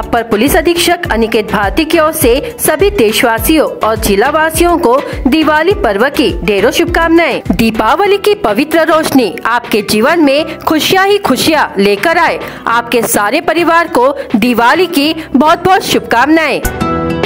अपर police अधीक्षक अनिकेत भारती की ओर से सभी देशवासियों और जिला वासियों को दिवाली पर्व की ढेरों शुभकामनाएं। दीपावली की पवित्र रोशनी आपके जीवन में खुशियाँ ही खुशियाँ लेकर आए। आपके सारे परिवार को दिवाली की बहुत बहुत शुभकामनाएं।